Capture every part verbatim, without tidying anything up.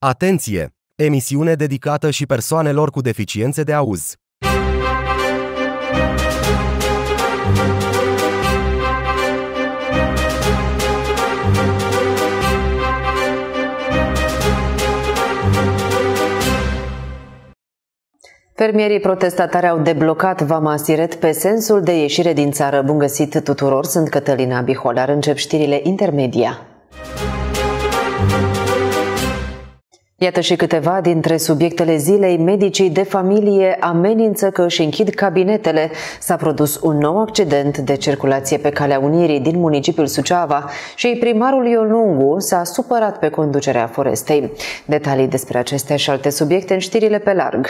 Atenție! Emisiune dedicată și persoanelor cu deficiențe de auz. Fermierii protestatari au deblocat Vama Siret pe sensul de ieșire din țară. Bun găsit tuturor, sunt Cătălina Biholar, încep știrile intermedia. Iată și câteva dintre subiectele zilei. Medicii de familie amenință că își închid cabinetele. S-a produs un nou accident de circulație pe Calea Unirii din municipiul Suceava și primarul Ion Lungu s-a supărat pe conducerea Forestei. Detalii despre acestea și alte subiecte în știrile pe larg.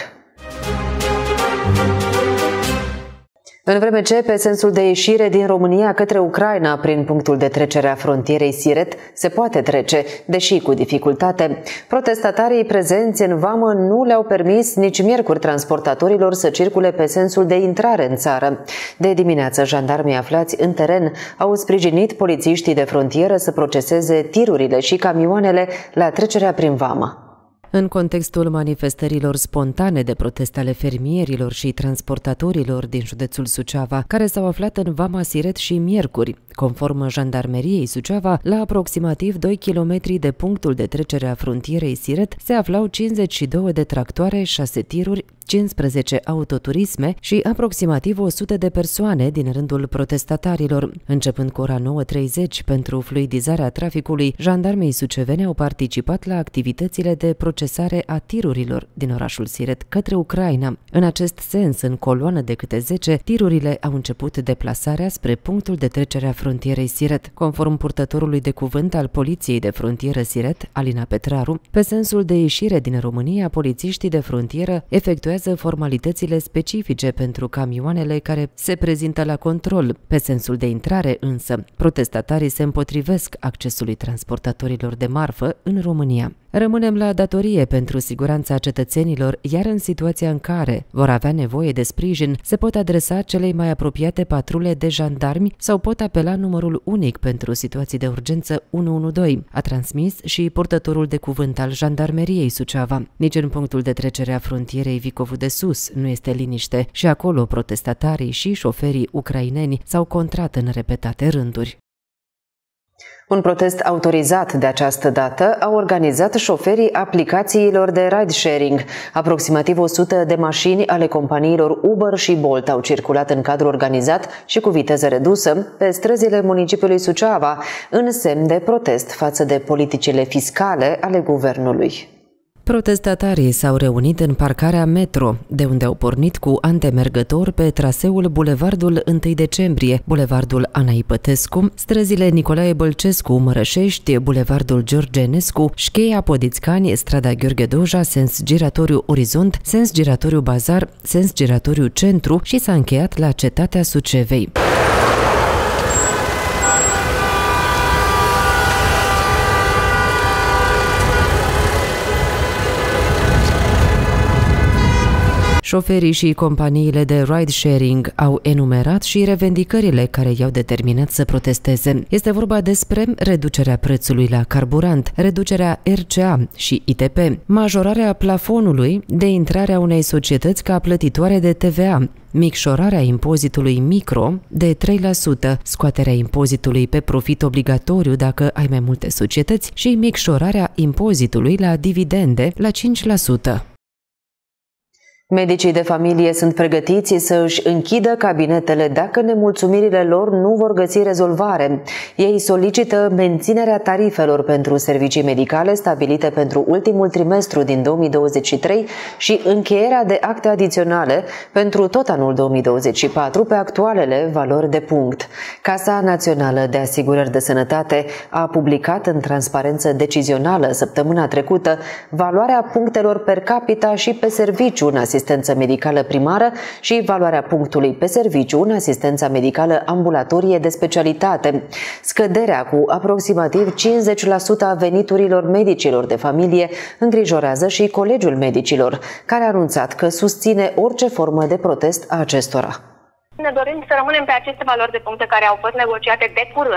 În vreme ce, pe sensul de ieșire din România către Ucraina, prin punctul de trecere a frontierei Siret, se poate trece, deși cu dificultate, protestatarii prezenți în vamă nu le-au permis nici miercuri transportatorilor să circule pe sensul de intrare în țară. De dimineață, jandarmii aflați în teren au sprijinit polițiștii de frontieră să proceseze tirurile și camioanele la trecerea prin vamă. În contextul manifestărilor spontane de protest ale fermierilor și transportatorilor din județul Suceava, care s-au aflat în Vama Siret și miercuri, conform Jandarmeriei Suceava, la aproximativ doi kilometri de punctul de trecere a frontierei Siret se aflau cincizeci și două de tractoare, șase tiruri, cincisprezece autoturisme și aproximativ o sută de persoane din rândul protestatarilor. Începând cu ora nouă treizeci, pentru fluidizarea traficului, jandarmii suceveni au participat la activitățile de procesare a tirurilor din orașul Siret către Ucraina. În acest sens, în coloană de câte zece, tirurile au început deplasarea spre punctul de trecere a frontierei Siret. Conform purtătorului de cuvânt al Poliției de Frontieră Siret, Alina Petraru, pe sensul de ieșire din România, polițiștii de frontieră efectuează formalitățile specifice pentru camioanele care se prezintă la control. Pe sensul de intrare, însă, protestatarii se împotrivesc accesului transportatorilor de marfă în România. Rămânem la datorie pentru siguranța cetățenilor, iar în situația în care vor avea nevoie de sprijin, se pot adresa celei mai apropiate patrule de jandarmi sau pot apela numărul unic pentru situații de urgență unu unu doi, a transmis și purtătorul de cuvânt al Jandarmeriei Suceava. Nici în punctul de trecere a frontierei Vicovu de Sus nu este liniște și acolo protestatarii și șoferii ucraineni s-au contrat în repetate rânduri. Un protest autorizat de această dată a organizat șoferii aplicațiilor de ride-sharing. Aproximativ o sută de mașini ale companiilor Uber și Bolt au circulat în cadru organizat și cu viteză redusă pe străzile municipiului Suceava, în semn de protest față de politicile fiscale ale guvernului. Protestatarii s-au reunit în parcarea Metro, de unde au pornit cu antemergător pe traseul Bulevardul întâi decembrie, Bulevardul Ana Ipătescu, străzile Nicolae Bălcescu, Mărășești, Bulevardul George Enescu, Șcheia Podițcani, strada Gheorghe Doja, sens giratoriu Orizont, sens giratoriu Bazar, sens giratoriu Centru și s-a încheiat la Cetatea Sucevei. Șoferii și companiile de ride-sharing au enumerat și revendicările care i-au determinat să protesteze. Este vorba despre reducerea prețului la carburant, reducerea R C A și I T P, majorarea plafonului de intrare a unei societăți ca plătitoare de T V A, micșorarea impozitului micro de trei la sută, scoaterea impozitului pe profit obligatoriu dacă ai mai multe societăți și micșorarea impozitului la dividende la cinci la sută. Medicii de familie sunt pregătiți să își închidă cabinetele dacă nemulțumirile lor nu vor găsi rezolvare. Ei solicită menținerea tarifelor pentru servicii medicale stabilite pentru ultimul trimestru din două mii douăzeci și trei și încheierea de acte adiționale pentru tot anul două mii douăzeci și patru pe actualele valori de punct. Casa Națională de Asigurări de Sănătate a publicat în transparență decizională săptămâna trecută valoarea punctelor per capita și pe serviciu în asistență medicală primară și valoarea punctului pe serviciu în asistența medicală ambulatorie de specialitate. Scăderea cu aproximativ cincizeci la sută a veniturilor medicilor de familie îngrijorează și Colegiul Medicilor, care a anunțat că susține orice formă de protest a acestora. Ne dorim să rămânem pe aceste valori de puncte care au fost negociate de curând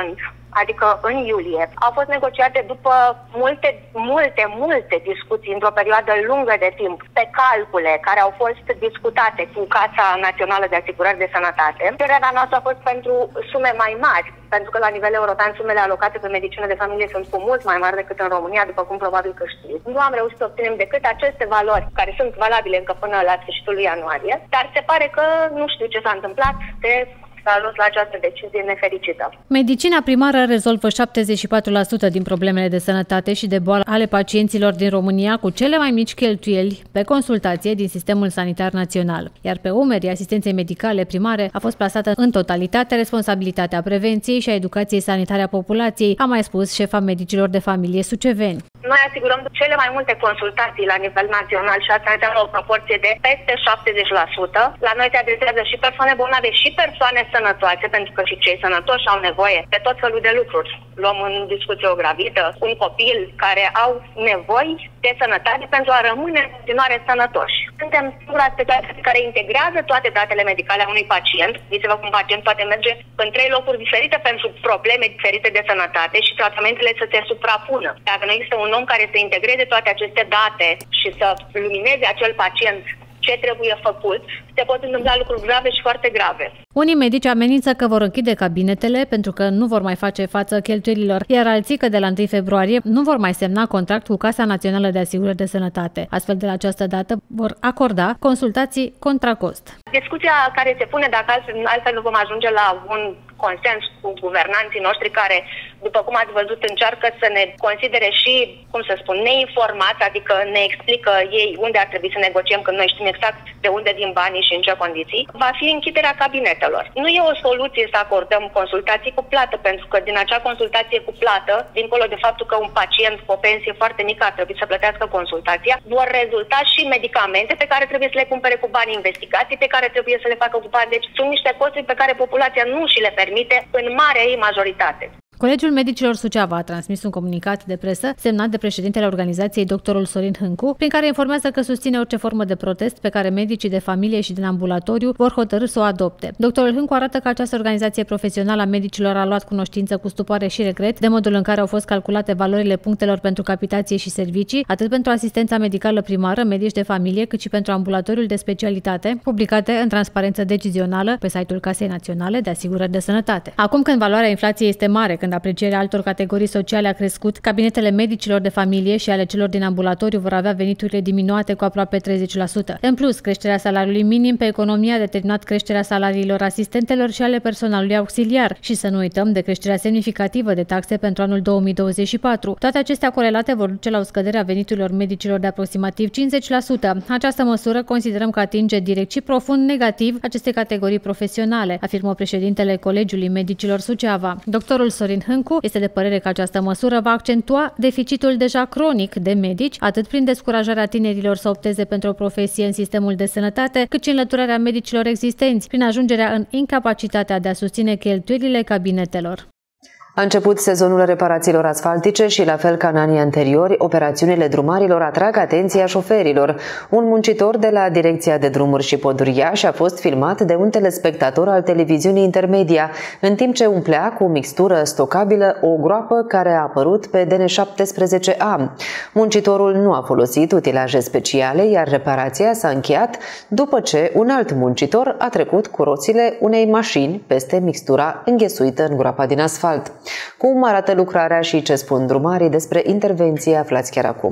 adică în iulie, au fost negociate după multe, multe, multe discuții într-o perioadă lungă de timp pe calcule care au fost discutate cu Casa Națională de Asigurări de Sănătate. Cererea noastră a fost pentru sume mai mari, pentru că la nivel european sumele alocate pe medicină de familie sunt cu mult mai mari decât în România, după cum probabil că știți. Nu am reușit să obținem decât aceste valori, care sunt valabile încă până la sfârșitul lui ianuarie, dar se pare că nu știu ce s-a întâmplat, de s-a ajuns la această decizie nefericită. Medicina primară rezolvă șaptezeci și patru la sută din problemele de sănătate și de boală ale pacienților din România cu cele mai mici cheltuieli pe consultație din sistemul sanitar național. Iar pe umerii asistenței medicale primare a fost plasată în totalitate responsabilitatea prevenției și a educației sanitare a populației, a mai spus șefa medicilor de familie suceveni. Noi asigurăm cele mai multe consultații la nivel național și asta înseamnă o proporție de peste șaptezeci la sută. La noi se adresează și persoane bolnave și persoane sănătoase, pentru că și cei sănătoși au nevoie de tot felul de lucruri. Luăm în discuție o gravidă, un copil care au nevoi de sănătate pentru a rămâne în continuare sănătoși. Suntem singura specialitate care integrează toate datele medicale a unui pacient. Gândiți-vă că un pacient poate merge în trei locuri diferite pentru probleme diferite de sănătate și tratamentele să se suprapună. Dacă nu există un om care să integreze toate aceste date și să lumineze acel pacient ce trebuie făcut, se pot întâmpla lucruri grave și foarte grave. Unii medici amenință că vor închide cabinetele pentru că nu vor mai face față cheltuielilor, iar alții că de la întâi februarie nu vor mai semna contract cu Casa Națională de Asigurări de Sănătate. Astfel, de la această dată vor acorda consultații contra cost. Discuția care se pune, dacă altfel nu vom ajunge la un consens cu guvernanții noștri care, după cum ați văzut, încearcă să ne considere și, cum să spun, neinformați, adică ne explică ei unde ar trebui să negociem când noi știm exact de unde din banii și în ce condiții, va fi închiderea cabinetelor. Nu e o soluție să acordăm consultații cu plată, pentru că din acea consultație cu plată, dincolo de faptul că un pacient cu o pensie foarte mică ar trebui să plătească consultația, vor rezulta și medicamente pe care trebuie să le cumpere cu bani, investigații pe care trebuie să le facă cu bani. Deci sunt niște costuri pe care populația nu și le permite în marea ei majoritate. Colegiul Medicilor Suceava a transmis un comunicat de presă semnat de președintele organizației, doctorul Sorin Hâncu, prin care informează că susține orice formă de protest pe care medicii de familie și din ambulatoriu vor hotărî să o adopte. Doctorul Hâncu arată că această organizație profesională a medicilor a luat cunoștință cu stupoare și regret de modul în care au fost calculate valorile punctelor pentru capitație și servicii, atât pentru asistența medicală primară, medici de familie, cât și pentru ambulatoriul de specialitate, publicate în transparență decizională pe site-ul Casei Naționale de Asigurări de Sănătate. Acum, când valoarea inflației este mare, când aprecierea altor categorii sociale a crescut, cabinetele medicilor de familie și ale celor din ambulatoriu vor avea veniturile diminuate cu aproape treizeci la sută. În plus, creșterea salariului minim pe economie a determinat creșterea salariilor asistentelor și ale personalului auxiliar și să nu uităm de creșterea semnificativă de taxe pentru anul două mii douăzeci și patru. Toate acestea corelate vor duce la o scădere a veniturilor medicilor de aproximativ cincizeci la sută. Această măsură considerăm că atinge direct și profund negativ aceste categorii profesionale, afirmă președintele Colegiului Medicilor Suceava. Doctorul Sorin Hâncu este de părere că această măsură va accentua deficitul deja cronic de medici, atât prin descurajarea tinerilor să opteze pentru o profesie în sistemul de sănătate, cât și înlăturarea medicilor existenți, prin ajungerea în incapacitatea de a susține cheltuielile cabinetelor. A început sezonul reparațiilor asfaltice și, la fel ca în anii anteriori, operațiunile drumarilor atrag atenția șoferilor. Un muncitor de la Direcția de Drumuri și Poduri Iași a fost filmat de un telespectator al televiziunii Intermedia, în timp ce umplea cu o mixtură stocabilă o groapă care a apărut pe D N șaptesprezece A. Muncitorul nu a folosit utilaje speciale, iar reparația s-a încheiat după ce un alt muncitor a trecut cu roțile unei mașini peste mixtura înghesuită în groapa din asfalt. Cum arată lucrarea și ce spun drumarii despre intervenție, aflați chiar acum.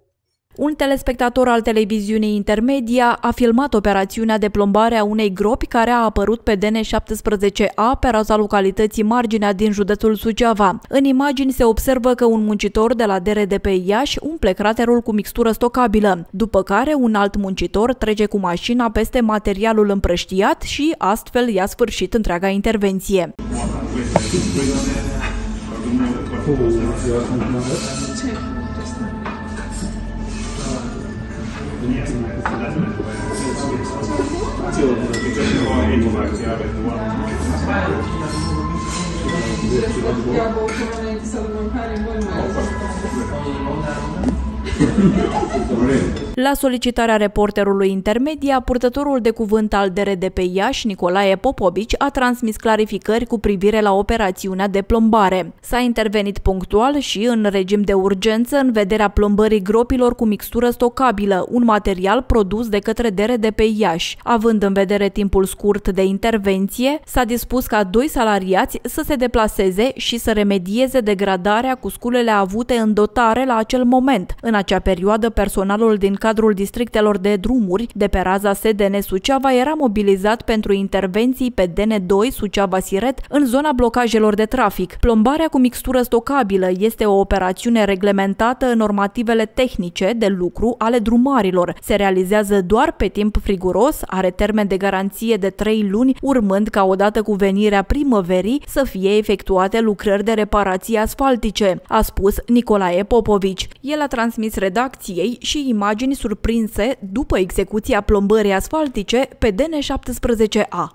Un telespectator al televiziunii Intermedia a filmat operațiunea de plombare a unei gropi care a apărut pe D N șaptesprezece A pe raza localității Marginea din județul Suceava. În imagini se observă că un muncitor de la D R D P Iași umple craterul cu mixtură stocabilă, după care un alt muncitor trece cu mașina peste materialul împrăștiat și astfel i-a sfârșit întreaga intervenție. Ja, bo to ona jest La solicitarea reporterului Intermedia, purtătorul de cuvânt al D R D P Iași, Nicolae Popovici, a transmis clarificări cu privire la operațiunea de plombare. S-a intervenit punctual și în regim de urgență în vederea plombării gropilor cu mixtură stocabilă, un material produs de către D R D P Iași. Având în vedere timpul scurt de intervenție, s-a dispus ca doi salariați să se deplaseze și să remedieze degradarea cu sculele avute în dotare la acel moment. În acea perioadă, personalul din cadrul districtelor de drumuri de pe raza S D N Suceava era mobilizat pentru intervenții pe D N doi Suceava-Siret în zona blocajelor de trafic. Plombarea cu mixtură stocabilă este o operațiune reglementată în normativele tehnice de lucru ale drumarilor. Se realizează doar pe timp friguros, are termen de garanție de trei luni, urmând ca odată cu venirea primăverii să fie efectuate lucrări de reparații asfaltice, a spus Nicolae Popovici. El a transmis redacției și imagini surprinse după execuția plombării asfaltice pe D N șaptesprezece A.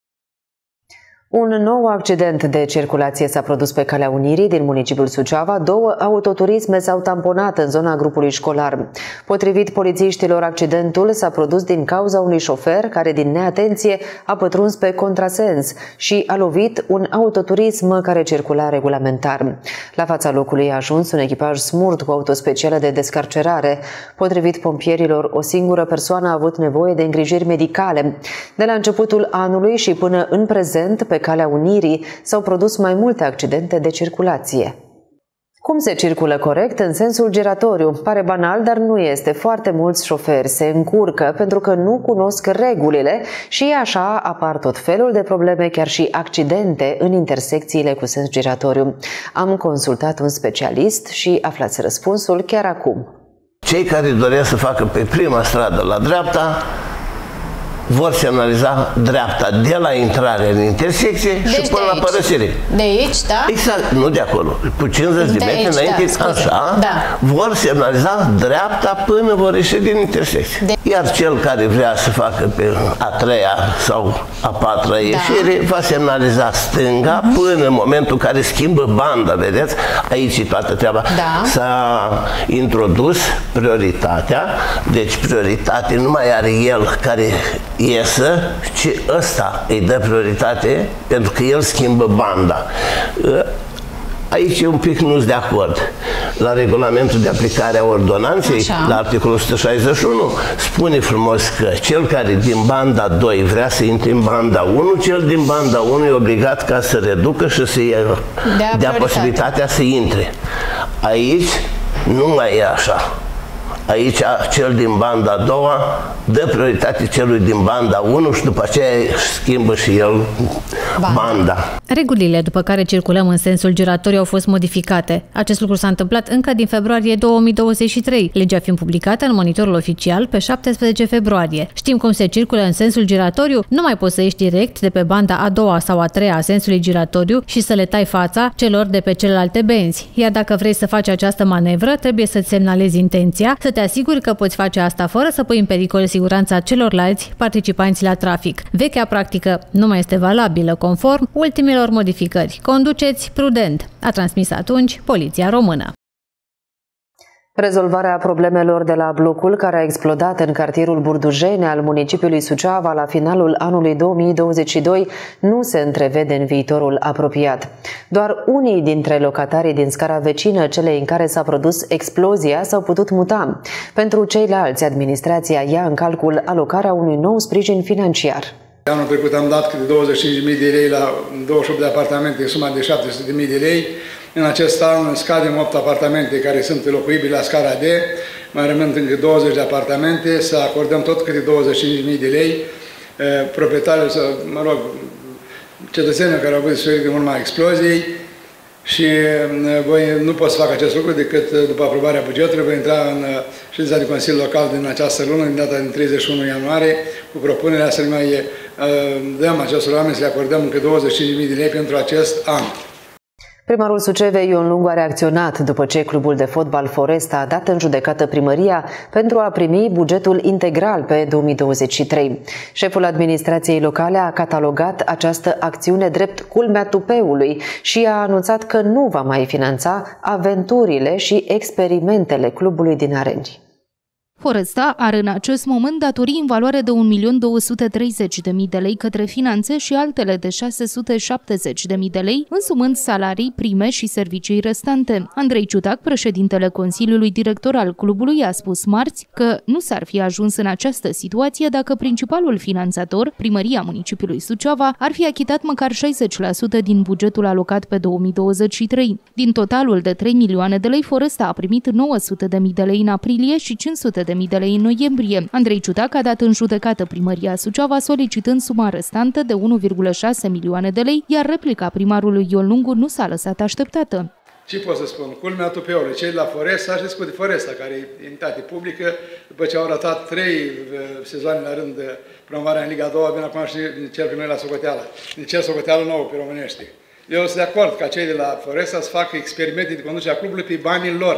Un nou accident de circulație s-a produs pe Calea Unirii din municipiul Suceava. Două autoturisme s-au tamponat în zona grupului școlar. Potrivit polițiștilor, accidentul s-a produs din cauza unui șofer care din neatenție a pătruns pe contrasens și a lovit un autoturism care circula regulamentar. La fața locului a ajuns un echipaj smurt cu auto specială de descarcerare. Potrivit pompierilor, o singură persoană a avut nevoie de îngrijiri medicale. De la începutul anului și până în prezent, pe Calea Unirii s-au produs mai multe accidente de circulație. Cum se circulă corect în sensul giratoriu? Pare banal, dar nu este. Foarte mulți șoferi se încurcă pentru că nu cunosc regulile și așa apar tot felul de probleme, chiar și accidente în intersecțiile cu sens giratoriu. Am consultat un specialist și aflați răspunsul chiar acum. Cei care doresc să facă pe prima stradă la dreapta vor semnaliza dreapta de la intrare în intersecție deci și până la părăsire. De aici, da? Exact, nu de acolo. Cu cincizeci de, de metri aici, înainte, da, așa, da. Vor semnaliza dreapta până vor ieși din intersecție. De... Iar cel care vrea să facă pe a treia sau a patra ieșire, da, va semnaliza stânga uh-huh. până în momentul în care schimbă banda, vedeți? Aici e toată treaba. Da. S-a introdus prioritatea, deci prioritate nu mai are el care iesă, ci ăsta îi dă prioritate pentru că el schimbă banda. Aici e un pic nu-s de acord. La regulamentul de aplicare a ordonanței, așa, la articolul o sută șaizeci și unu, spune frumos că cel care din banda doi vrea să intre în banda unu, cel din banda unu e obligat ca să reducă și să dea posibilitatea să intre. Aici nu mai e așa. Aici cel din banda a doua dă prioritate celui din banda unu și după aceea schimbă și el banda. banda. Regulile după care circulăm în sensul giratoriu au fost modificate. Acest lucru s-a întâmplat încă din februarie două mii douăzeci și trei, legea fiind publicată în monitorul oficial pe șaptesprezece februarie. Știm cum se circulă în sensul giratoriu? Nu mai poți să ieși direct de pe banda a doua sau a treia a sensului giratoriu și să le tai fața celor de pe celelalte benzi. Iar dacă vrei să faci această manevră, trebuie să-ți semnalezi intenția, să te asiguri că poți face asta fără să pui în pericol siguranța celorlalți participanți la trafic. Vechea practică nu mai este valabilă conform ultimelor modificări. Conduceți prudent, a transmis atunci Poliția Română. Rezolvarea problemelor de la blocul care a explodat în cartierul Burdujene al municipiului Suceava la finalul anului două mii douăzeci și doi nu se întrevede în viitorul apropiat. Doar unii dintre locatarii din scara vecină, celei în care s-a produs explozia, s-au putut muta. Pentru ceilalți, administrația ia în calcul alocarea unui nou sprijin financiar. Anul trecut am dat câte douăzeci și cinci de mii de lei la douăzeci și opt de apartamente, suma de șapte sute de mii de lei. În acest an scadem opt apartamente care sunt locuibile la scara D, mai rămân încă douăzeci de apartamente, să acordăm tot câte douăzeci și cinci de mii de lei. Proprietarul, mă rog, cetățenilor care au avut suferit de urma exploziei și voi nu pot să fac acest lucru decât după aprobarea bugetului. Voi intra în ședința de Consiliu Local din această lună, din data din treizeci și unu ianuarie, cu propunerea să mai dăm acestor oameni, să le acordăm încă douăzeci și cinci de mii de lei pentru acest an. Primarul Sucevei Ion Lungu a reacționat după ce clubul de fotbal Foresta a dat în judecată primăria pentru a primi bugetul integral pe două mii douăzeci și trei. Șeful administrației locale a catalogat această acțiune drept culmea tupeului și a anunțat că nu va mai finanța aventurile și experimentele clubului din Areni. Foresta are în acest moment datorii în valoare de un milion două sute treizeci de mii de lei către finanțe și altele de șase sute șaptezeci de mii de lei, însumând salarii, prime și servicii restante. Andrei Ciutac, președintele Consiliului Director al clubului, a spus marți că nu s-ar fi ajuns în această situație dacă principalul finanțator, Primăria Municipiului Suceava, ar fi achitat măcar șaizeci la sută din bugetul alocat pe două mii douăzeci și trei. Din totalul de trei milioane de lei, Foresta a primit nouă sute de mii de lei în aprilie și cinci sute de mii de lei în noiembrie. Andrei Ciutac a dat în judecată Primăria Suceava solicitând suma restantă de unu virgulă șase milioane de lei, iar replica primarului Ion Lungu nu s-a lăsat așteptată. Ce pot să spun? Culmea tupeului. Cei de la Foresta, știți cu de Foresta, care e entitate publică, după ce au ratat trei sezoane la rând de promovarea în Liga a doua, vin acum și cer pe noi la socoteală. Ne cer socoteală nouă pe românești. Eu sunt de acord ca cei de la Foresta să facă experimente de conducere a clubului pe banii lor.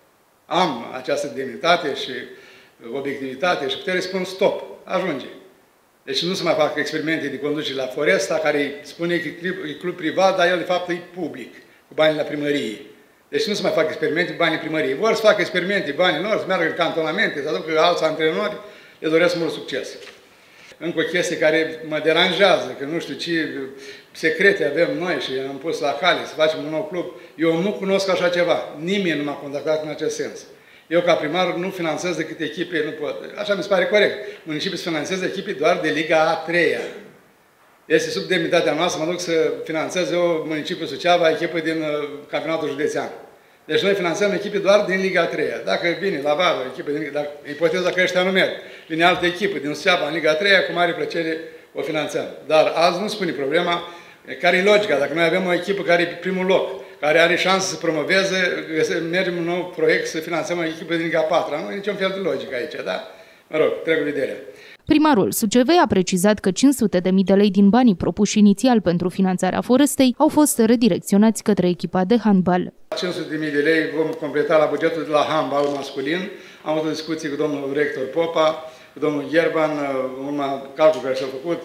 Am această demnitate și obiectivitate și putere spun stop, ajunge. Deci nu se mai fac experimente de conducere la Foresta, care spune că e club privat, dar el de fapt e public, cu banii la primărie. Deci nu se mai fac experimente cu banii primăriei. Vor să facă experimente banii lor, să meargă în cantonamente, să aducă alți antrenori, le doresc mult succes. Încă o chestie care mă deranjează, că nu știu ce secrete avem noi și am pus la cale să facem un nou club. Eu nu cunosc așa ceva. Nimeni nu m-a contactat în acest sens. Eu, ca primar, nu finanțez decât echipe, nu pot. Așa mi se pare corect. Municipiul să finanțeze echipe doar de Liga a treia. Este sub demnitatea noastră, mă duc să finanțez eu, municipiul Suceava, echipă din uh, campionatul județean. Deci noi finanțăm echipe doar din Liga a treia. Dacă vine la vară, echipă din Liga, dacă, ipoteza că ăștia nu merg, vine altă echipă din Suceava în Liga a treia, cu mare plăcere o finanțăm. Dar azi nu spune problema care e logica. Dacă noi avem o echipă care e pe primul loc, care are șanse să promoveze, mergem un nou proiect să finanțăm o echipă din Liga a patra. Nu e niciun fel de logică aici, da? Mă rog, trec vederea. Primarul Sucevei a precizat că cinci sute de mii de lei din banii propuși inițial pentru finanțarea Forestei au fost redirecționați către echipa de handbal. cinci sute de mii de lei vom completa la bugetul de la handbal masculin. Am avut o discuție cu domnul rector Popa, cu domnul Gherban, urma calcul care s-a făcut.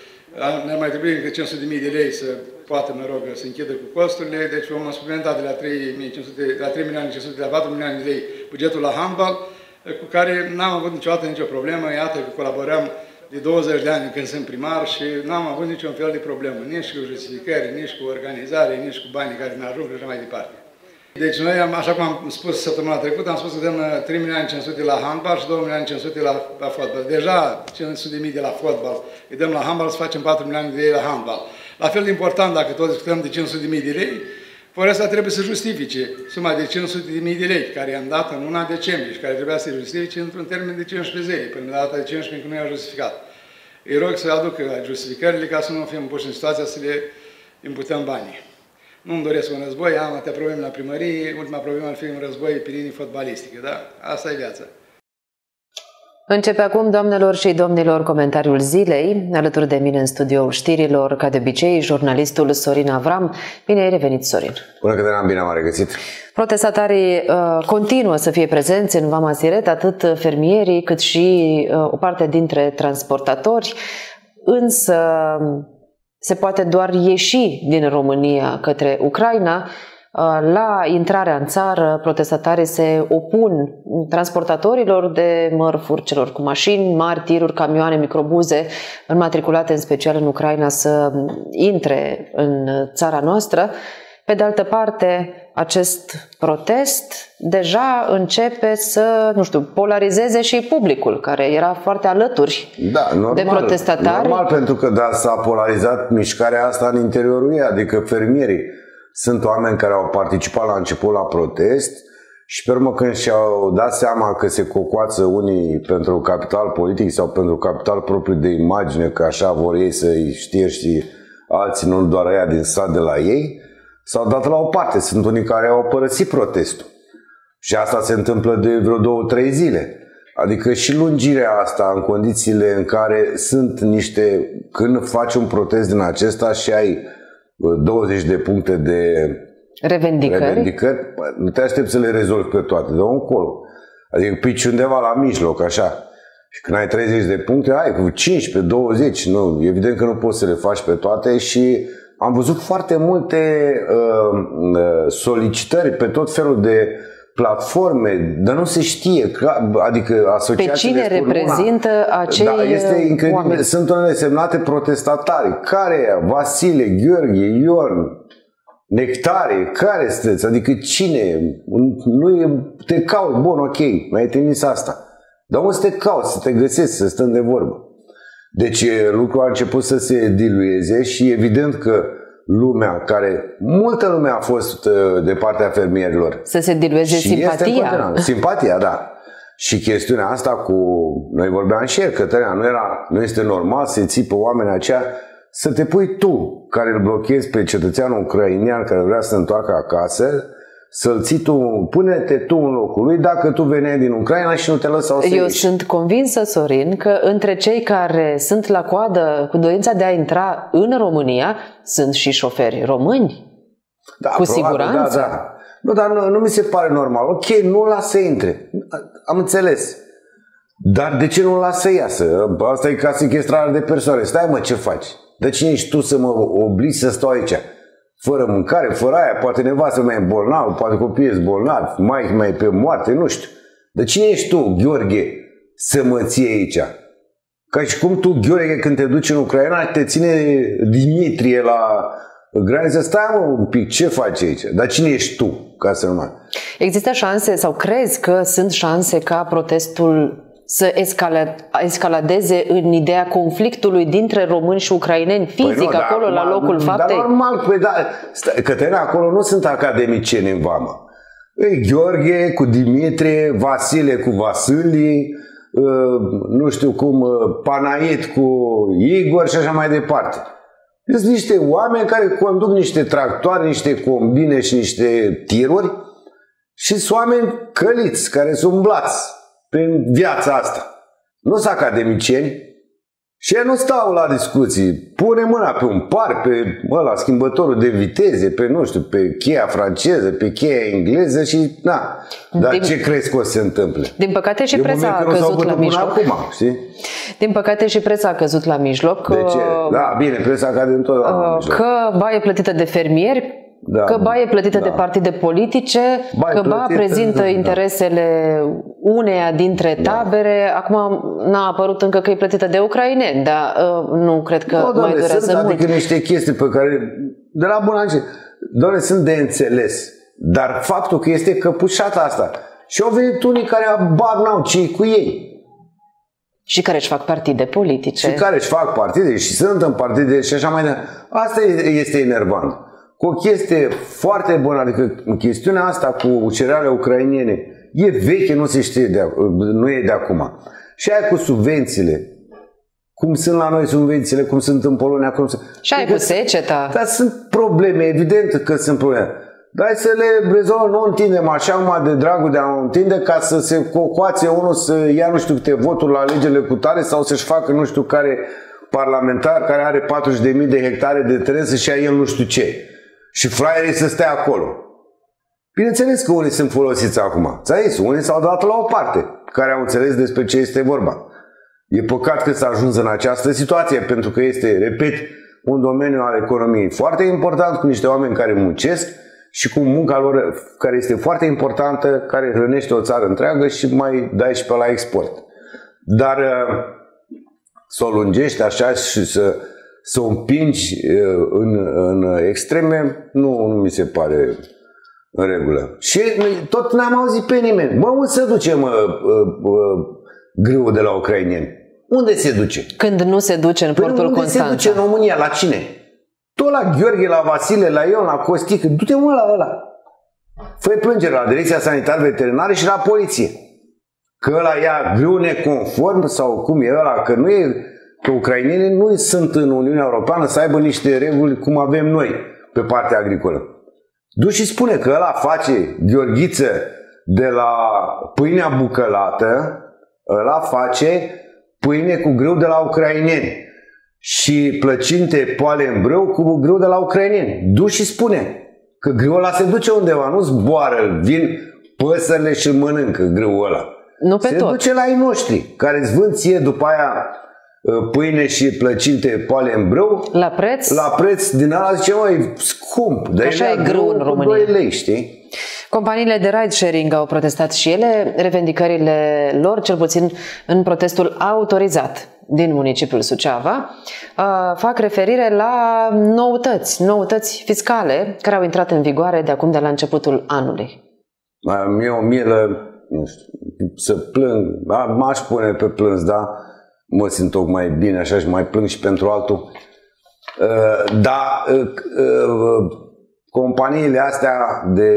Ne mai trebuie încă cinci sute de mii de lei să poată, mă rog, să închidă cu costurile, deci vom suplimenta de la trei milioane cinci sute la patru milioane de lei bugetul la handbal, cu care n-am avut niciodată nicio problemă. Iată că colaborăm de douăzeci de ani când sunt primar și n-am avut niciun fel de problemă, nici cu justificări, nici cu organizare, nici cu banii care ne ajung și așa mai departe. Deci noi, am, așa cum am spus săptămâna trecută, am spus că dăm trei milioane cinci sute la handbal și două milioane cinci sute la, la fotbal. Deja cinci sute de mii de la fotbal, îi dăm la handbal să facem patru milioane de lei la handbal. La fel de important, dacă tot discutăm de cinci sute de mii de lei, Foresta trebuie să justifice suma de cinci sute de mii de lei, care i-am dat în luna decembrie și care trebuia să justifice într-un termen de cincisprezece zile, până la data de cincisprezece, când nu i-a justificat. Îi rog să aducă justificările ca să nu fim puși în situația să le imputăm banii. Nu-mi doresc un război, am atâtea probleme la primărie, ultima problemă ar fi un război pe linii fotbalistice, da? Asta e viața. Începe acum, doamnelor și domnilor, comentariul zilei. Alături de mine în studioul știrilor, ca de obicei, jurnalistul Sorin Avram. Bine ai revenit, Sorin! Bună, Cătălina, bine am regăsit! Protestatarii uh, continuă să fie prezenți în Vama Siret, atât fermierii cât și uh, o parte dintre transportatori, însă se poate doar ieși din România către Ucraina. La intrarea în țară, protestatarii se opun transportatorilor de mărfuri, celor cu mașini mari, tiruri, camioane, microbuze înmatriculate în special în Ucraina să intre în țara noastră. Pe de altă parte, acest protest deja începe să, nu știu, polarizeze și publicul, care era foarte alături da, normal, de protestatari. Normal, pentru că da, s-a polarizat mișcarea asta în interiorul ei, adică fermierii sunt oameni care au participat la început la protest și pe urmă când și-au dat seama că se cocoață unii pentru capital politic sau pentru capital propriu de imagine, că așa vor ei să-i știe și alții, nu doar aia din sat de la ei, s-au dat la o parte. Sunt unii care au părăsit protestul. Și asta se întâmplă de vreo două, trei zile. Adică și lungirea asta în condițiile în care sunt niște... Când faci un protest din acesta și ai douăzeci de puncte de Revendicări? Revendicări, nu te aștept să le rezolvi pe toate, de încolo. Adică pici undeva la mijloc, așa. Și când ai treizeci de puncte, ai cu cincisprezece, douăzeci, nu, evident că nu poți să le faci pe toate și am văzut foarte multe uh, solicitări pe tot felul de platforme, dar nu se știe, adică asociațiile... Pe cine reprezintă una, acei da, este incredibil. oameni? Sunt unele semnate protestatari. Care e? Vasile, Gheorghe, Ion, Nectare, care sunteți? Adică cine? Nu e, te cauți, bun, ok, mi-ai trimis asta. Dar unde să te cauți, să te găsești, să stăm de vorbă. Deci lucrul a început să se dilueze și evident că lumea, care, multă lume a fost de partea fermierilor. Să se dilueze și simpatia. Simpatia, da. Și chestiunea asta cu, noi vorbeam și el, Cătălina, nu, era, nu este normal să-i ții pe oamenii aceia, să te pui tu, care îl blochezi pe cetățeanul ucrainean care vrea să se întoarcă acasă, să-l ții tu, pune-te tu în locul lui dacă tu veneai din Ucraina și nu te lăsau să Eu ieși. sunt convinsă, Sorin, că între cei care sunt la coadă cu dorința de a intra în România sunt și șoferi români. Da, cu probabil, siguranță. Da, da. Nu, dar nu, nu mi se pare normal. Ok, nu lasă să intre. Am înțeles. Dar de ce nu lasă să iasă? Asta e ca sechestrare de persoane. Stai mă, ce faci? De cine ești tu să mă obligi să stau aici? Fără mâncare, fără aia, poate nevastă mai e bolnavă, poate copiii sunt bolnavi, mai mai e pe moarte, nu știu. Dar cine ești tu, Gheorghe, să mă ții aici? Ca și cum tu, Gheorghe, când te duci în Ucraina, te ține Dimitrie la graniță, stai mă un pic, ce faci aici? Dar cine ești tu, ca să nu mai... Există șanse, sau crezi că sunt șanse ca protestul să escaladeze în ideea conflictului dintre români și ucraineni fizic, păi nu, acolo, da, la locul dar faptei? Dar normal, păi da, Cătălina, acolo nu sunt academicieni în vamă. E Gheorghe cu Dimitrie, Vasile cu Vasilii, nu știu cum, Panait cu Igor și așa mai departe. Sunt niște oameni care conduc niște tractoare, niște combine și niște tiruri și sunt oameni căliți, care sunt umblați prin viața asta. Nu sunt academicieni și ei nu stau la discuții. Pune mâna pe un par, pe ăla, schimbătorul de viteze, pe, nu știu, pe cheia franceză, pe cheia engleză și na. Dar din, ce crezi că o să se întâmple? Din păcate și presa a căzut la mijloc. Acum, știi? Din păcate și presa a căzut la mijloc. De ce? Da, bine, presa a căzut întotdeauna la mijloc. Că ba e plătită de fermieri, da, că ba e plătită da. de partide politice, ba că ba prezintă da. interesele uneia dintre tabere. Da. Acum n-a apărut încă că e plătită de ucraineni, dar uh, nu cred că no, mai durează sunt, mult. Adică niște chestii pe care, de la bun început, doamne, sunt de înțeles. Dar faptul că este căpușata asta și au venit unii care abar n-au ce cu ei. Și care își fac partide politice. Și care își fac partide și sunt în partide și așa mai departe. Asta este enervant. Cu o chestie foarte bună, adică chestiunea asta cu cereale ucrainene e veche, nu se știe de, nu e de acum. Și aia cu subvențiile, cum sunt la noi subvențiile, cum sunt în Polonia, cum sunt... Și aia cu seceta. Dar sunt probleme, evident că sunt probleme. Dar hai să le rezolvăm, nu întindem așa numai de dragul de a întinde ca să se cocoațe unul să ia nu știu câte voturi la alegerile cu tare sau să-și facă nu știu care parlamentar care are patruzeci de mii de hectare de teren să-și ia el nu știu ce. Și fraierii să stea acolo. Bineînțeles că unii sunt folosiți acum. Ți-a zis, unii s-au dat la o parte, care au înțeles despre ce este vorba. E păcat că s-a ajuns în această situație, pentru că este, repet, un domeniu al economiei foarte important, cu niște oameni care muncesc și cu munca lor care este foarte importantă, care hrănește o țară întreagă și mai dai și pe la export. Dar să o lungești așa și să, să o împingi în, în extreme, nu, nu mi se pare în regulă. Și tot n-am auzit pe nimeni. Mă, unde se duce, mă, grâul de la ucraineni? Unde se duce? Când nu se duce în portul Constanța. Unde se duce în România? La cine? Tot la Gheorghe, la Vasile, la Ion, la Costică. Du-te mă la ăla. Fă plângere la Direcția Sanitar Veterinară și la poliție. Că ăla ia grâu neconform sau cum e ăla, că nu e, că ucrainenii nu sunt în Uniunea Europeană să aibă niște reguli cum avem noi pe partea agricolă. Du și spune că ăla face Gheorghiță de la pâinea bucălată, ăla face pâine cu grâu de la ucraineni și plăcinte poale în brâu cu grâu de la ucraineni. Du și spune. Că grâul ăla se duce undeva, nu zboară, vin păsările și îl mănâncă grâul ăla. Nu pe se tot. duce la ai noștri, care îți vând ție după aia pâine și plăcinte poale în brâu. La preț? La preț din ala, zice, măi, scump. De așa e grâu în România. doi lei, știi? Companiile de ride-sharing au protestat și ele. Revendicările lor, cel puțin în protestul autorizat din municipiul Suceava, fac referire la noutăți, noutăți fiscale care au intrat în vigoare de acum de la începutul anului. Mi-e o milă, nu știu, să plâng, m-aș pune pe plâns, da? Mă simt tocmai bine așa și mai plâng și pentru altul. Dar companiile astea de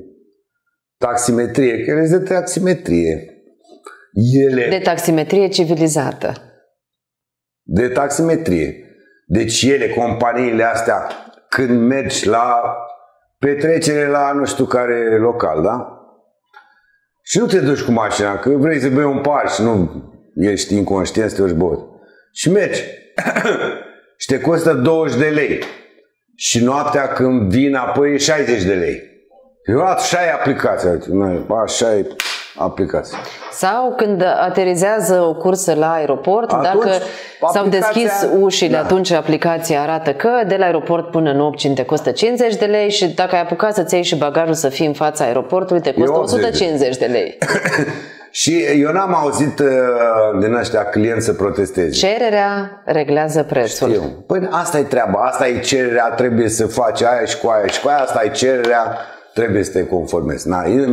taximetrie, că ele sunt de taximetrie. Ele... De taximetrie civilizată. De taximetrie. Deci ele, companiile astea, când mergi la petrecere la nu știu care local, da? Și nu te duci cu mașina, că vrei să bei un par și nu ești inconștient să te duci băut. Și mergi. Și te costă douăzeci de lei. Și noaptea când vin apoi e șaizeci de lei. Eu așa e aplicația. Așa e aplicația. Sau când aterizează o cursă la aeroport, atunci, dacă s-au deschis ușile, da. Atunci aplicația arată că de la aeroport până în Opcin te costă cincizeci de lei și dacă ai apucat să-ți iei și bagajul să fii în fața aeroportului, te costă o sută cincizeci de lei. Și eu n-am auzit uh, din ăștia clienți să protesteze. Cererea reglează prețul. Știu. Păi asta e treaba, asta e cererea, trebuie să faci aia și cu aia și cu aia, asta e cererea, trebuie să te conformezi.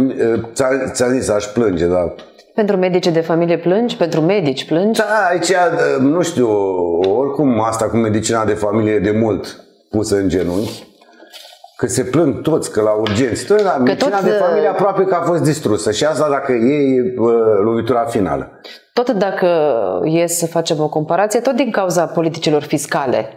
Ți-am zis, aș plânge, dar... Pentru medici de familie plângi? Pentru medici plângi? Da, aici, nu știu, oricum asta cu medicina de familie e de mult pusă în genunchi. Că se plâng toți, că la urgenți. Tot, la medicina de familie aproape că a fost distrusă. Și asta dacă e uh, lovitura finală. Tot dacă e să facem o comparație, tot din cauza politicilor fiscale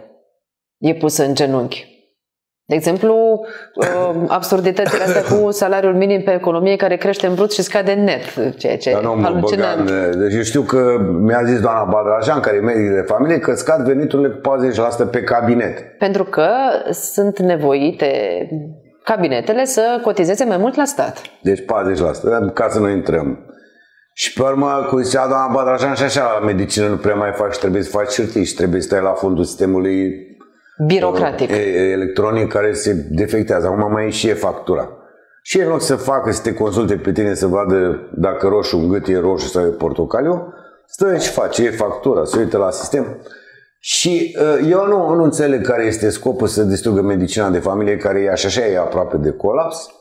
e pusă în genunchi. De exemplu, absurditățile astea cu salariul minim pe economie care crește în brut și scade în net, ceea ce e halucinant. Deci eu știu că mi-a zis doamna Badrajan, care e medic de familie, că scad veniturile cu patruzeci la sută pe cabinet. Pentru că sunt nevoite cabinetele să cotizeze mai mult la stat. Deci patruzeci la sută, ca să nu intrăm. Și pe urmă, cum zicea doamna Badrajan, și așa la medicină nu prea mai faci, trebuie să faci hârtii și trebuie să stai la fundul sistemului birocratic. Electronic care se defectează. Acum mai e și e factura. Și în loc să facă, să te consulte pe tine să vadă dacă roșu în gât e roșu sau e portocaliu, stă și face, e factura, se uită la sistem. Și eu nu, nu înțeleg care este scopul să distrugă medicina de familie, care e așa, așa e aproape de colaps.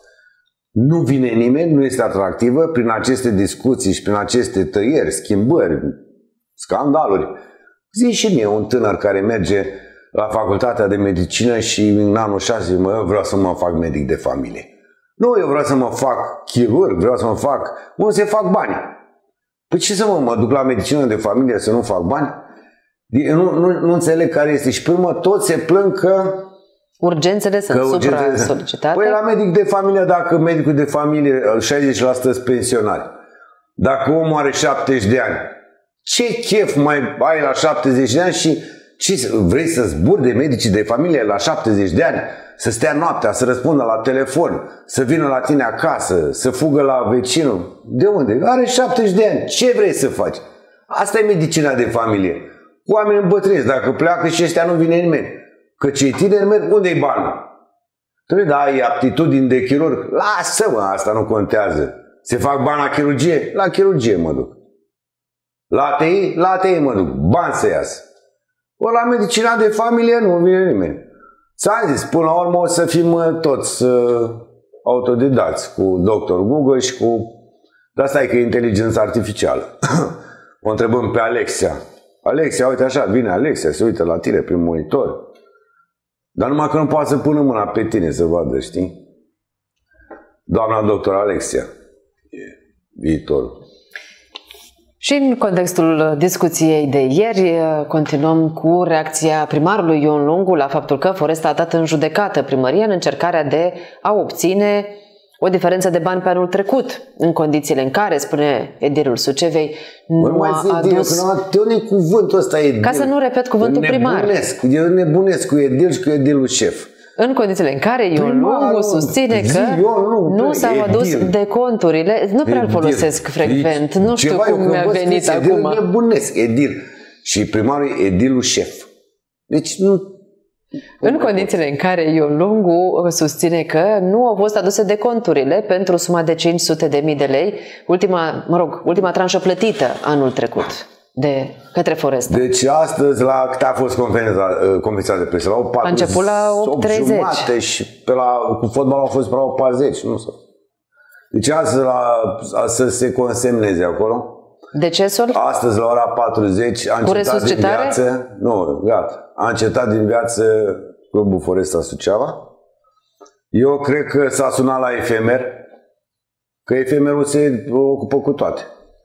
Nu vine nimeni, nu este atractivă prin aceste discuții și prin aceste tăieri, schimbări, scandaluri. Zi și mie un tânăr care merge la facultatea de medicină și în anul șase mă, eu vreau să mă fac medic de familie. Nu, eu vreau să mă fac chirurg, vreau să mă fac... Unde se fac bani? Păi ce să mă, mă duc la medicină de familie să nu fac bani? Eu nu, nu, nu înțeleg care este. Și pe urmă toți se plâng că... Urgențele sunt supra-solicitate. Păi la medic de familie, dacă medicul de familie șaizeci la sută sunt pensionari, dacă omul are șaptezeci de ani, ce chef mai ai la șaptezeci de ani și ce, vrei să zburi de medicii de familie la șaptezeci de ani? Să stea noaptea, să răspundă la telefon, să vină la tine acasă, să fugă la vecinul? De unde? Are șaptezeci de ani. Ce vrei să faci? Asta e medicina de familie. Cu oameni îmbătrâniți, dacă pleacă și ăștia nu vine nimeni. Că cei tineri merg, unde-i banul? Trebuie, da, ai aptitudini de chirurg? Lasă-mă, asta nu contează. Se fac bani la chirurgie? La chirurgie mă duc. La A T I? La A T I mă duc. Bani să iasă. O la medicina de familie nu vine nimeni. Ți-am zis, până la urmă o să fim toți uh, autodidați cu doctor Google și cu... De asta e că e inteligența artificială. O întrebăm pe Alexia. Alexia, uite așa, vine Alexia, se uită la tine prin monitor. Dar numai că nu poate să pună mâna pe tine să vadă, știi? Doamna doctor Alexia. E viitorul. Și în contextul discuției de ieri, continuăm cu reacția primarului Ion Lungu la faptul că Foresta a dat în judecată primăria în încercarea de a obține o diferență de bani pe anul trecut, în condițiile în care, spune edilul Sucevei, nu a adus... De unde e cuvântul ăsta edil? Ca să nu repet cuvântul primar. Eu nebunesc cu edil și cu edilul șef. În condițiile în care Ion Lungu susține că nu s-au adus deconturile, nu prea îl folosesc frecvent, nu știu cum mi-a venit acum. Nebunesc, edil. Și primarul e edilul șef. Deci nu... În condițiile în care Ion Lungu susține că nu au fost aduse deconturile pentru suma de cinci sute de mii de lei, ultima, mă rog, ultima tranșă plătită anul trecut de către Foresta. Deci astăzi la cât a fost conferința de presă? La o a început la opt treizeci și pe la, cu fotbalul a fost pe la o patruzeci, nu știu. Deci astăzi la, să se consemneze acolo. Decesul? Astăzi la ora patruzeci a încetat din viață. Nu, gata. A încetat din viață Clubul Foresta Suceava. Eu cred că s-a sunat la efemer, că efemerul se ocupă cu toate.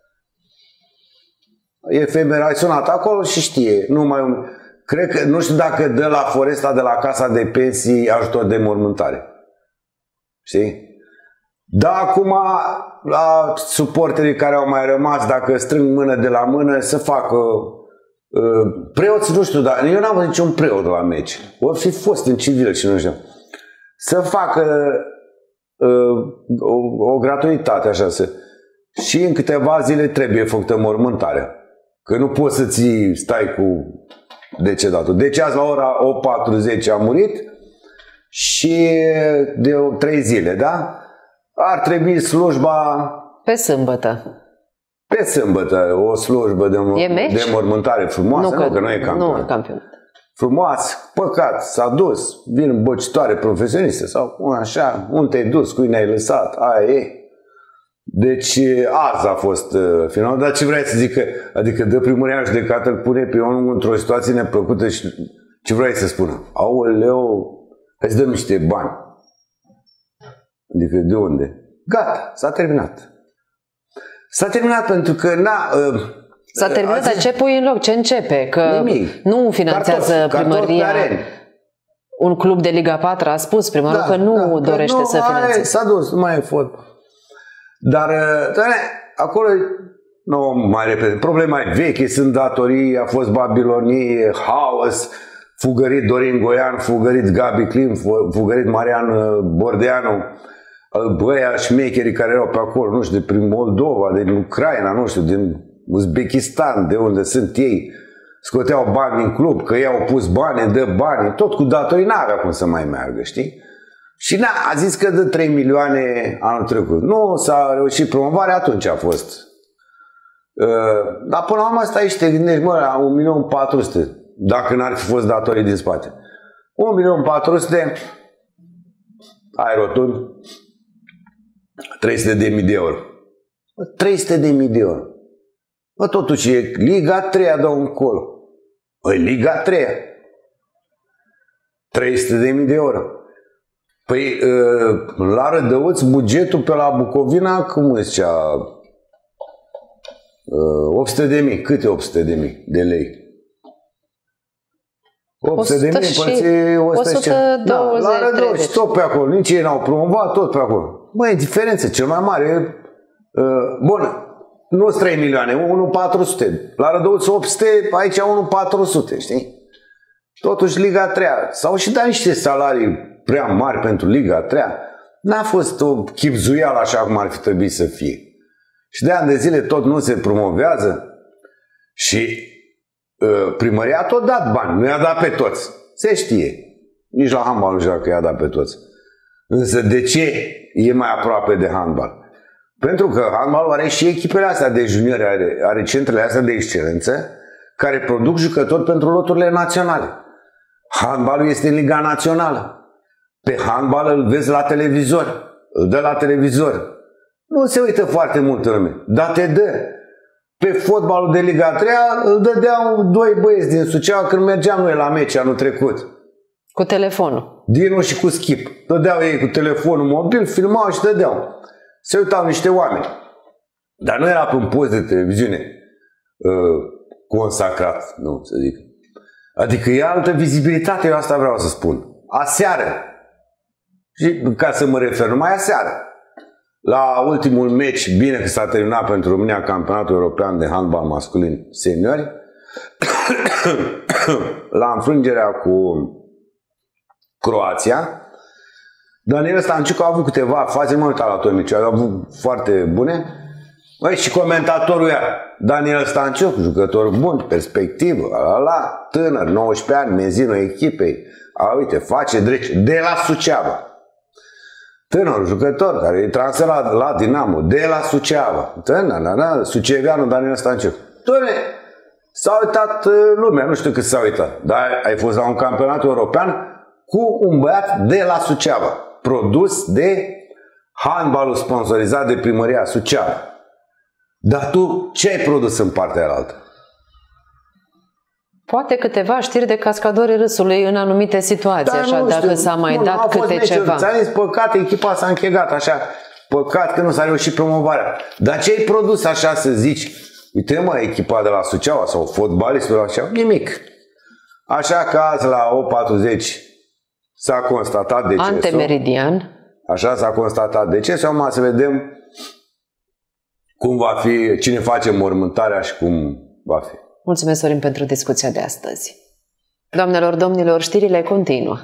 Efemer ai sunat acolo și știe. Nu mai, cred că, nu știu dacă dă la Foresta de la Casa de Pensii ajutor de mormântare. Știi? Dar acum, la suporterii care au mai rămas, dacă strâng mână de la mână, să facă uh, preoți, nu știu, dar eu n-am văzut niciun preot la meci. O fi fost în civil și nu știu. Să facă uh, o, o gratuitate, așa, să, și în câteva zile trebuie făcută mormântarea. Că nu poți să ții, stai cu decedatul. Deci azi la ora opt patruzeci a murit și de trei zile, da? Ar trebui slujba... Pe sâmbătă. Pe sâmbătă, o slujbă de, de mormântare frumoasă. Nu, că nu, că nu e campionat. Nu, campionat. Frumoasă, păcat, s-a dus, vin băcitoare profesioniste sau așa, unde te-ai dus, cui ne-ai lăsat, aia e. Deci azi a fost uh, final, dar ce vrei să zic? Că, adică dă primăria în judecată, îl pune pe omul într-o situație neplăcută și ce vrei să spună? Aoleu, îți dăm niște bani. Adică de unde? Gata, s-a terminat. S-a terminat pentru că n-a... Uh, s-a terminat, dar ce pui în loc? Ce începe? Că nimic. Nu finanțează cartof, primăria un club de Liga patru, a spus primarul da, că nu da, dorește nu, să finanțeze. S-a dus, nu mai e fotbal. Dar, dar acolo, nu mai repede, problema e veche, sunt datorii, a fost babilonie, haos, fugărit Dorin Goian, fugărit Gabi Clim, fugărit Marian Bordeanu, băia șmecherii care erau pe acolo, nu știu, de prin Moldova, din Ucraina, nu știu, din Uzbekistan, de unde sunt ei, scoteau bani din club, că ei au pus bani, dă bani, tot cu datorii, n-avea cum să mai meargă, știi? Și na, a zis că dă trei milioane anul trecut. Nu s-a reușit promovarea, atunci a fost. Uh, dar până la urmă stai și te gândești, mă, la un milion patru sute, dacă n-ar fi fost datorii din spate. un milion patru sute, ai rotund, trei sute de mii de euro. trei sute de mii de euro. Bă, totuși e Liga a treia, dă un colo. Păi Liga a treia. trei sute de mii de euro. Păi, la Rădăuți, bugetul pe la Bucovina, cum zicea? opt sute de mii. Câte opt sute de mii de lei? opt sute de mii, părții o sută douăzeci, da, la Rădăuți, tot pe acolo. Nici ei n-au promovat, tot pe acolo. Băi, e diferență, cel mai mare. Bun, nu sunt trei milioane, unu milion patru sute. La Rădăuți opt sute, aici unu milion patru sute, știi? Totuși Liga a treia. S-au și dat niște salarii prea mari pentru Liga a treia. N-a fost o chipzuială așa cum ar fi trebuit să fie. Și de ani de zile tot nu se promovează și uh, primăria a tot dat bani. Nu i-a dat pe toți. Se știe. Nici la handbal nu știu dacă i-a dat pe toți. Însă de ce e mai aproape de handbal? Pentru că handbalul are și echipele astea de juniori, are, are centrele astea de excelență care produc jucători pentru loturile naționale. Handbalul este în Liga Națională. Pe handbal îl vezi la televizor, îl dă la televizor. Nu se uită foarte mult în lume, dar te dă. Pe fotbalul de Liga a treia îl dădeau doi băieți din Suceava când mergeam noi la meci anul trecut. Cu telefonul. Dinu și cu Schip. Dădeau ei cu telefonul mobil, filmau și dădeau. Se uitau niște oameni. Dar nu era pe un post de televiziune uh, consacrat, nu să zic. Adică e altă vizibilitate, eu asta vreau să spun. Aseară. Și ca să mă refer numai aseară, la ultimul meci, bine că s-a terminat pentru România campionatul european de handbal masculin seniori, la înfrângerea cu Croația. Daniel Stanciuc a avut câteva faze, mă uitam la Tomici, a avut foarte bune. Băi, și comentatorul ea, Daniel Stanciuc, jucător bun, perspectivă, la, la, tânăr, nouăsprezece ani, menzinul echipei. A, uite, face drept de la Suceava. Tânăr jucător care e transferat la Dinamo, de la Suceava. Tânăr, na, na, suceveanul Daniel Stanciuc. Doamne, s-a uitat lumea, nu știu cât s-a uitat, dar ai fost la un campionat european cu un băiat de la Suceava, produs de handbalul sponsorizat de primăria Suceava. Dar tu ce ai produs în partea altă? Poate câteva știri de cascadorii râsului în anumite situații, așa, dacă s-a mai nu, dat câte ceva. Ți-am zis, păcat, echipa s-a închegat așa, păcat că nu s-a reușit promovarea. Dar ce ai produs așa să zici? Uite mă, echipa de la Suceava sau fotbalistul la Suceava, nimic. Așa că azi la opt patruzeci s-a constatat decesul. Antemeridian. Așa s-a constatat decesul, acum să vedem cum va fi, cine face mormântarea și cum va fi. Mulțumesc, Sorin, pentru discuția de astăzi. Doamnelor, domnilor, știrile continuă.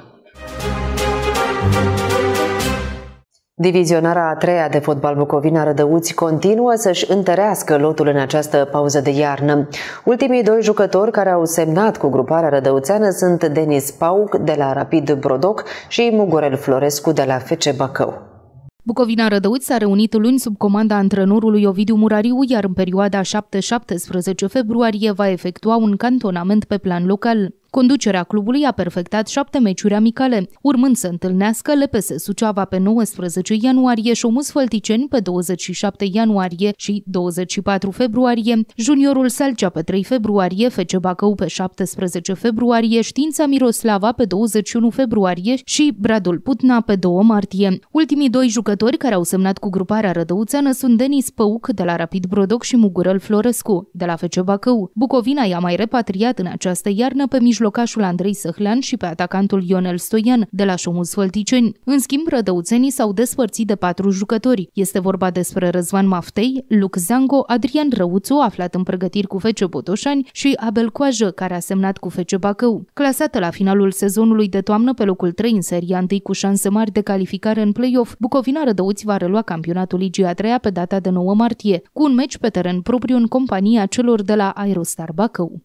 Divizionarea a treia de fotbal Bucovina Rădăuți continuă să-și întărească lotul în această pauză de iarnă. Ultimii doi jucători care au semnat cu gruparea rădăuțeană sunt Denis Pauc de la Rapid Brodoc și Mugurel Florescu de la F C Bacău. Bucovina Rădăuți s-a reunit luni sub comanda antrenorului Ovidiu Murariu, iar în perioada șapte șaptesprezece februarie va efectua un cantonament pe plan local. Conducerea clubului a perfectat șapte meciuri amicale, urmând să întâlnească L P S Suceava pe nouăsprezece ianuarie, Șomus Fălticeni pe douăzeci și șapte ianuarie și douăzeci și patru februarie, Juniorul Salcea pe trei februarie, F C Bacău pe șaptesprezece februarie, Știința Miroslava pe douăzeci și unu februarie și Bradul Putna pe doi martie. Ultimii doi jucători care au semnat cu gruparea rădăuțeană sunt Denis Păuc de la Rapid Brodoc și Mugurel Florescu de la F C Bacău. Bucovina i-a mai repatriat în această iarnă pe mijlocașul Andrei Săhlean și pe atacantul Ionel Stoian de la Șomus Fălticeni. În schimb, rădăuțenii s-au despărțit de patru jucători. Este vorba despre Răzvan Maftei, Luc Zango, Adrian Răuțu, aflat în pregătiri cu F C Botoșani, și Abel Coajă, care a semnat cu F C Bacău. Clasată la finalul sezonului de toamnă pe locul trei în seria întâi cu șanse mari de calificare în play-off, Bucovina Rădăuți va relua campionatul Ligii a treia pe data de nouă martie, cu un meci pe teren propriu în compania celor de la Aerostar Bacău.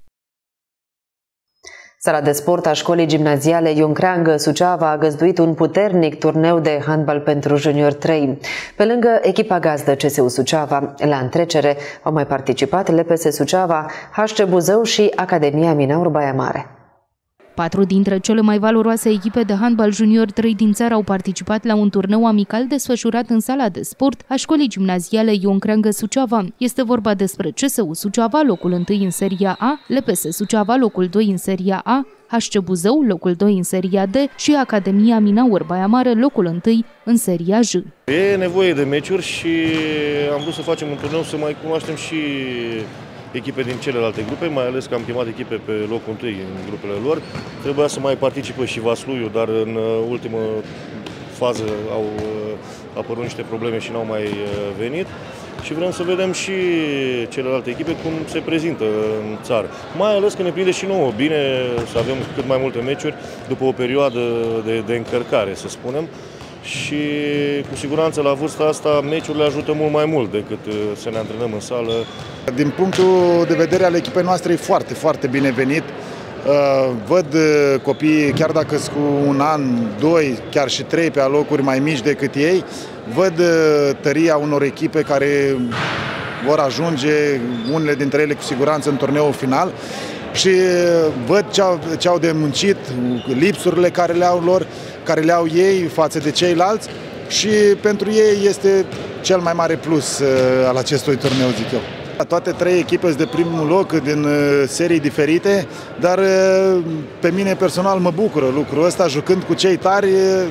Sala de sport a școlii gimnaziale Ion Creangă Suceava a găzduit un puternic turneu de handbal pentru junior trei. Pe lângă echipa gazdă C S U Suceava, la întrecere au mai participat L P S Suceava, H C Buzău și Academia Minaur Baia Mare. Patru dintre cele mai valoroase echipe de handbal junior trei din țară au participat la un turneu amical desfășurat în sala de sport a școlii gimnaziale Ion Creangă Suceava. Este vorba despre C S U Suceava, locul întâi în seria A, L P S Suceava, locul doi în seria A, H C Buzău, locul doi în seria D și Academia Minaur Baia Mare, locul întâi în seria J. E nevoie de meciuri și am vrut să facem un turneu să mai cunoaștem și echipe din celelalte grupe, mai ales că am chemat echipe pe locul întâi în grupele lor. Trebuia să mai participe și Vasluiu, dar în ultimă fază au apărut niște probleme și n-au mai venit. Și vrem să vedem și celelalte echipe cum se prezintă în țară. Mai ales că ne prinde și nouă bine să avem cât mai multe meciuri după o perioadă de, de încărcare, să spunem. Și cu siguranță la vârsta asta meciurile ajută mult mai mult decât să ne antrenăm în sală. Din punctul de vedere al echipei noastre e foarte, foarte binevenit. Văd copiii, chiar dacă sunt cu un an, doi, chiar și trei pe alocuri mai mici decât ei, văd tăria unor echipe care vor ajunge, unele dintre ele cu siguranță, în turneul final. Și văd ce au, ce au de muncit, lipsurile care le au lor, care le au ei față de ceilalți, și pentru ei este cel mai mare plus al acestui turneu, zic eu. Toate trei echipe sunt de primul loc din serii diferite, dar pe mine personal mă bucură lucrul ăsta, jucând cu cei tari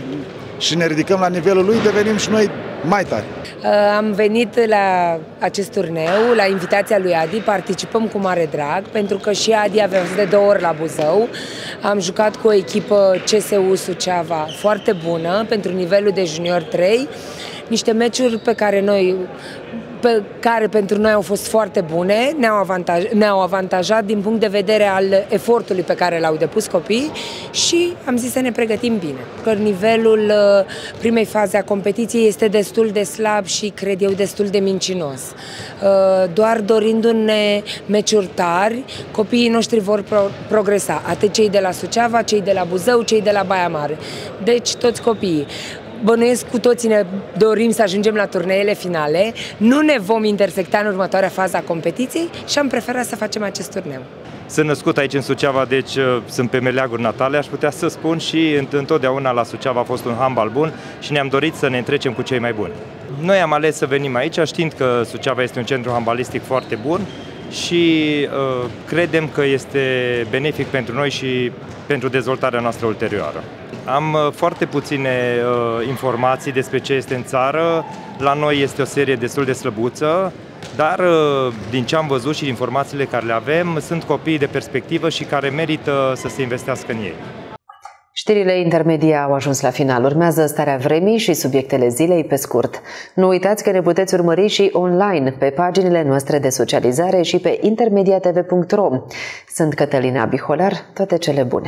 și ne ridicăm la nivelul lui, devenim și noi mai tari. Am venit la acest turneu, la invitația lui Adi, participăm cu mare drag, pentru că și Adi avea fost de două ori la Buzău. Am jucat cu o echipă C S U Suceava foarte bună pentru nivelul de junior trei, niște meciuri pe care noi pe care pentru noi au fost foarte bune, ne-au avantaj, ne-au avantajat din punct de vedere al efortului pe care l-au depus copiii și am zis să ne pregătim bine. Că nivelul primei faze a competiției este destul de slab și cred eu destul de mincinos. Doar dorindu-ne meciuri tari, copiii noștri vor pro progresa, atât cei de la Suceava, cei de la Buzău, cei de la Baia Mare. Deci toți copiii. Bănuiesc cu toții ne dorim să ajungem la turneele finale, nu ne vom intersecta în următoarea fază a competiției și am preferat să facem acest turneu. Sunt născut aici în Suceava, deci sunt pe meleaguri natale, aș putea să spun, și întotdeauna la Suceava a fost un handbal bun și ne-am dorit să ne întrecem cu cei mai buni. Noi am ales să venim aici știind că Suceava este un centru handbalistic foarte bun și uh, credem că este benefic pentru noi și pentru dezvoltarea noastră ulterioară. Am uh, foarte puține uh, informații despre ce este în țară. La noi este o serie destul de slăbuță, dar uh, din ce am văzut și din informațiile care le avem, sunt copii de perspectivă și care merită să se investească în ei. Știrile intermedii au ajuns la final. Urmează starea vremii și subiectele zilei pe scurt. Nu uitați că ne puteți urmări și online pe paginile noastre de socializare și pe intermediatv punct ro. Sunt Cătălina Biholar, toate cele bune!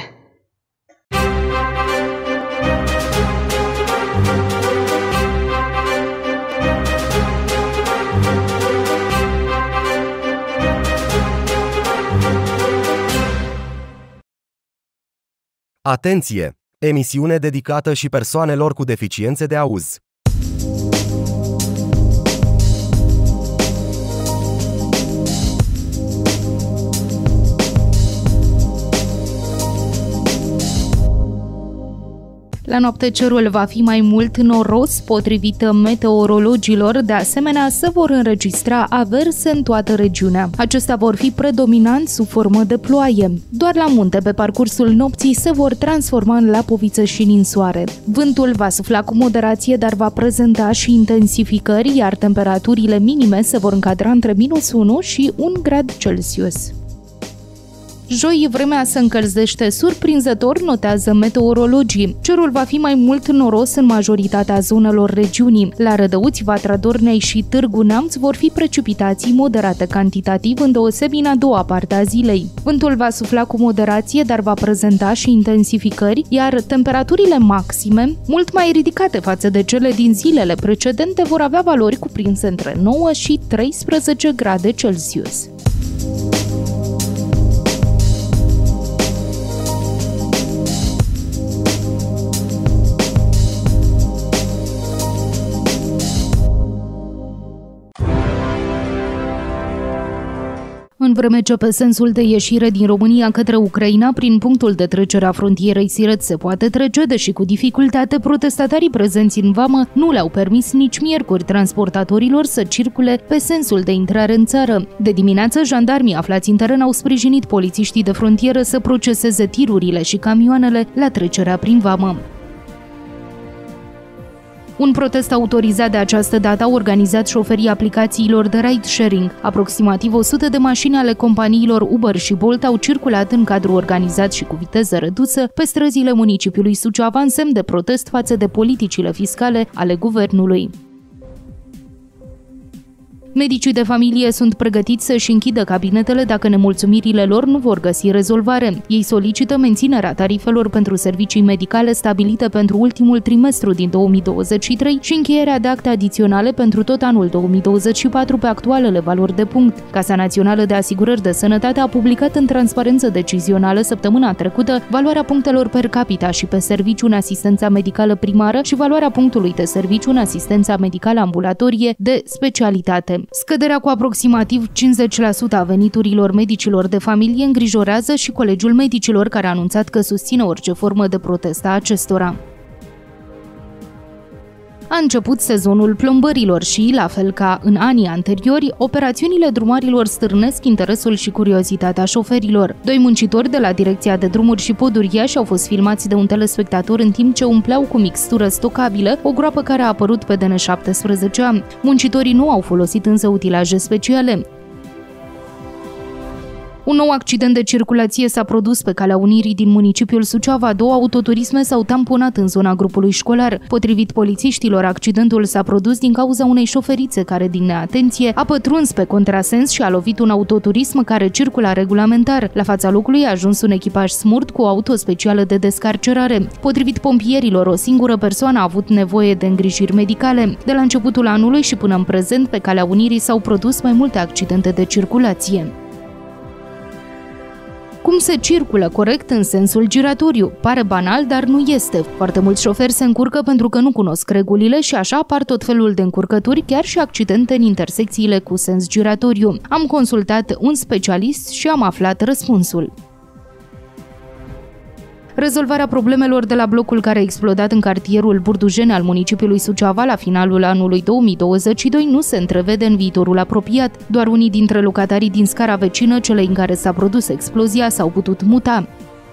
Atenție! Emisiune dedicată și persoanelor cu deficiențe de auz. La noapte cerul va fi mai mult noros, potrivit meteorologilor, de asemenea se vor înregistra averse în toată regiunea. Acestea vor fi predominant sub formă de ploaie. Doar la munte, pe parcursul nopții, se vor transforma în lapoviță și ninsoare. Vântul va sufla cu moderație, dar va prezenta și intensificări, iar temperaturile minime se vor încadra între minus unu și un grad Celsius. Joi, vremea se încălzește surprinzător, notează meteorologii. Cerul va fi mai mult noros în majoritatea zonelor regiunii. La Rădăuți, Vatra Dornei și Târgu Neamț vor fi precipitații moderate cantitativ, îndeosebi în a doua parte a zilei. Vântul va sufla cu moderație, dar va prezenta și intensificări, iar temperaturile maxime, mult mai ridicate față de cele din zilele precedente, vor avea valori cuprinse între nouă și treisprezece grade Celsius. În vreme ce pe sensul de ieșire din România către Ucraina, prin punctul de trecere a frontierei Siret se poate trece, deși cu dificultate, protestatarii prezenți în vamă nu le-au permis nici miercuri transportatorilor să circule pe sensul de intrare în țară. De dimineață, jandarmii aflați în teren au sprijinit polițiștii de frontieră să proceseze tirurile și camioanele la trecerea prin vamă. Un protest autorizat de această dată a organizat șoferii aplicațiilor de ride-sharing. Aproximativ o sută de mașini ale companiilor Uber și Bolt au circulat în cadru organizat și cu viteză redusă pe străzile municipiului Suceava în semn de protest față de politicile fiscale ale guvernului. Medicii de familie sunt pregătiți să-și închidă cabinetele dacă nemulțumirile lor nu vor găsi rezolvare. Ei solicită menținerea tarifelor pentru servicii medicale stabilite pentru ultimul trimestru din două mii douăzeci și trei și încheierea de acte adiționale pentru tot anul două mii douăzeci și patru pe actualele valori de punct. Casa Națională de Asigurări de Sănătate a publicat în transparență decizională săptămâna trecută valoarea punctelor per capita și pe serviciu în asistența medicală primară și valoarea punctului de serviciu în asistența medicală ambulatorie de specialitate. Scăderea cu aproximativ cincizeci la sută a veniturilor medicilor de familie îngrijorează și Colegiul Medicilor, care a anunțat că susține orice formă de protest a acestora. A început sezonul plombărilor și, la fel ca în anii anteriori, operațiunile drumarilor stârnesc interesul și curiozitatea șoferilor. Doi muncitori de la Direcția de Drumuri și Poduri Iași au fost filmați de un telespectator în timp ce umpleau cu mixtură stocabilă o groapă care a apărut pe D N șaptesprezece A. Muncitorii nu au folosit însă utilaje speciale. Un nou accident de circulație s-a produs pe Calea Unirii din municipiul Suceava. Două autoturisme s-au tamponat în zona grupului școlar. Potrivit polițiștilor, accidentul s-a produs din cauza unei șoferițe care, din neatenție, a pătruns pe contrasens și a lovit un autoturism care circula regulamentar. La fața locului a ajuns un echipaj smurt cu o auto specială de descarcerare. Potrivit pompierilor, o singură persoană a avut nevoie de îngrijiri medicale. De la începutul anului și până în prezent, pe Calea Unirii s-au produs mai multe accidente de circulație. Cum se circulă corect în sensul giratoriu? Pare banal, dar nu este. Foarte mulți șoferi se încurcă pentru că nu cunosc regulile și așa apar tot felul de încurcături, chiar și accidente în intersecțiile cu sens giratoriu. Am consultat un specialist și am aflat răspunsul. Rezolvarea problemelor de la blocul care a explodat în cartierul Burdujene al municipiului Suceava la finalul anului două mii douăzeci și doi nu se întrevede în viitorul apropiat. Doar unii dintre locatarii din scara vecină, celei în care s-a produs explozia, s-au putut muta.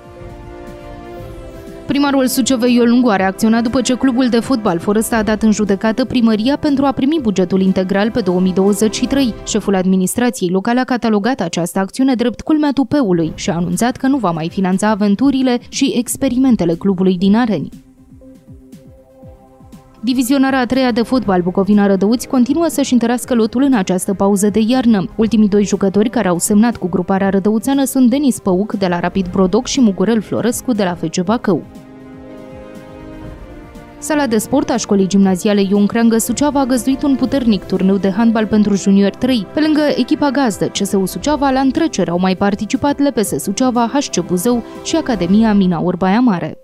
Primarul Sucevei Ion Lungu a reacționat după ce clubul de fotbal Foresta a dat în judecată primăria pentru a primi bugetul integral pe două mii douăzeci și trei. Șeful administrației locale a catalogat această acțiune drept culmea tupeului și a anunțat că nu va mai finanța aventurile și experimentele clubului din Areni. Divizionarea a treia de fotbal Bucovina Rădăuți continuă să-și întărească lotul în această pauză de iarnă. Ultimii doi jucători care au semnat cu gruparea rădăuțeană sunt Denis Păuc de la Rapid Brodoc și Mugurel Florescu de la F C Bacău. Sala de sport a școlii gimnaziale Ion Creangă Suceava a găzduit un puternic turneu de handbal pentru juniori trei. Pe lângă echipa gazdă, C S U Suceava, la întrecere au mai participat L P S Suceava, H C Buzău și Academia Mina Urbaia Mare.